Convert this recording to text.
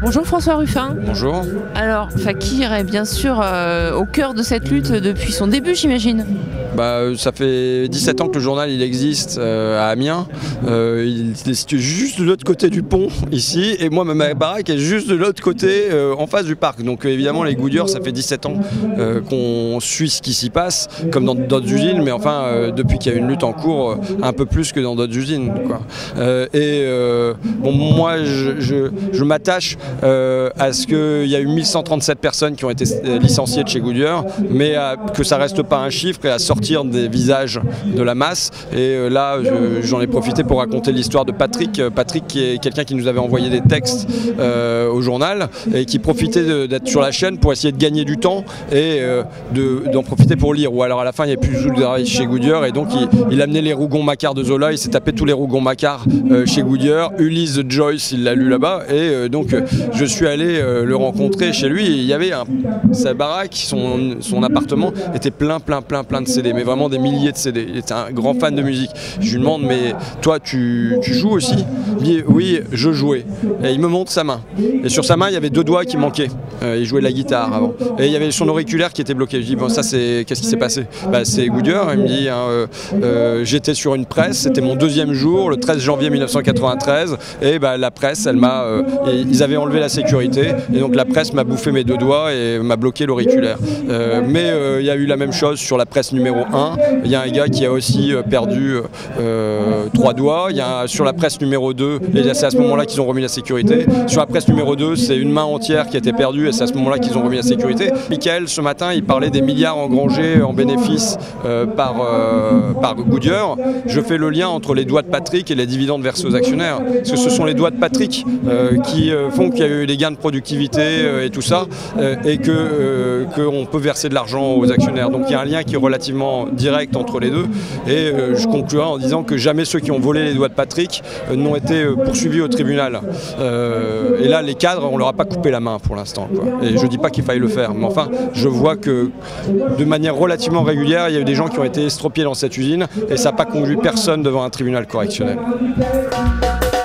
Bonjour François Ruffin. Bonjour. Alors, Fakir est bien sûr au cœur de cette lutte depuis son début, j'imagine. Ça fait 17 ans que le journal il existe à Amiens. Il est situé juste de l'autre côté du pont, ici, et moi ma baraque est juste de l'autre côté, en face du parc. Donc évidemment les Goodyear, ça fait 17 ans qu'on suit ce qui s'y passe, comme dans d'autres usines, mais enfin depuis qu'il y a une lutte en cours, un peu plus que dans d'autres usines, quoi. Moi je m'attache à ce qu'il y a eu 1137 personnes qui ont été licenciées de chez Goodyear, mais que ça reste pas un chiffre et à sortir des visages de la masse. Et là j'en ai profité pour raconter l'histoire de Patrick. Patrick qui est quelqu'un qui nous avait envoyé des textes au journal et qui profitait d'être sur la chaîne pour essayer de gagner du temps et d'en profiter pour lire. Ou alors à la fin il n'y avait plus du tout de travail chez Goodyear et donc il amenait les Rougon-Macquart de Zola, il s'est tapé tous les Rougon-Macquart chez Goodyear. Ulysse de Joyce il l'a lu là-bas et donc je suis allé le rencontrer chez lui et il y avait sa baraque, son appartement était plein de CD, mais vraiment des milliers de CD. Il était un grand fan de musique. Je lui demande, mais toi tu joues aussi? Il dit oui, je jouais. Et il me montre sa main. Et sur sa main il y avait 2 doigts qui manquaient. Il jouait de la guitare avant. Et il y avait son auriculaire qui était bloqué. Je dis bon, ça c'est, qu'est-ce qui s'est passé? C'est Goodyear. Il me dit j'étais sur une presse, c'était mon 2e jour, le 13 janvier 1993, et la presse ils avaient enlevé la sécurité et donc la presse m'a bouffé mes 2 doigts et m'a bloqué l'auriculaire. Mais il y a eu la même chose sur la presse numéro 1, il y a un gars qui a aussi perdu 3 doigts, sur la presse numéro 2, et c'est à ce moment-là qu'ils ont remis la sécurité. Sur la presse numéro 2, c'est une main entière qui a été perdue et c'est à ce moment-là qu'ils ont remis la sécurité. Michael, ce matin, il parlait des milliards engrangés en bénéfices par Goodyear. Je fais le lien entre les doigts de Patrick et les dividendes versés aux actionnaires. Parce que ce sont les doigts de Patrick qui font qu'il y a eu des gains de productivité et tout ça, et qu'on peut verser de l'argent aux actionnaires. Donc il y a un lien qui est relativement direct entre les deux. Et je conclurai en disant que jamais ceux qui ont volé les doigts de Patrick n'ont été poursuivis au tribunal. Et là, les cadres, on leur a pas coupé la main pour l'instant, quoi. Et je dis pas qu'il faille le faire, mais enfin, je vois que de manière relativement régulière, il y a eu des gens qui ont été estropiés dans cette usine et ça n'a pas conduit personne devant un tribunal correctionnel.